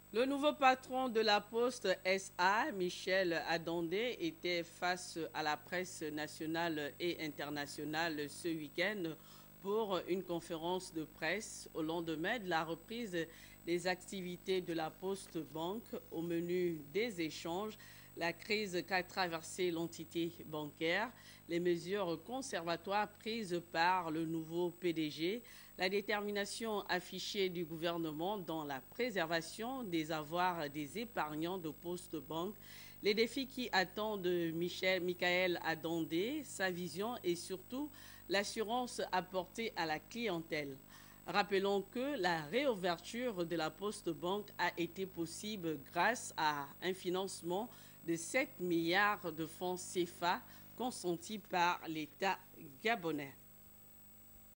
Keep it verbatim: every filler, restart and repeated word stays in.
Le nouveau patron de la Poste S A, Michel Adondé, était face à la presse nationale et internationale ce week-end pour une conférence de presse au lendemain de la reprise des activités de la Poste Banque. Au menu des échanges, la crise qu'a traversé l'entité bancaire, les mesures conservatoires prises par le nouveau P D G, la détermination affichée du gouvernement dans la préservation des avoirs des épargnants de Poste Banque, les défis qui attendent Michel, Michael Adondé, sa vision et surtout l'assurance apportée à la clientèle. Rappelons que la réouverture de la Poste Banque a été possible grâce à un financement de sept milliards de francs C F A consentis par l'État gabonais.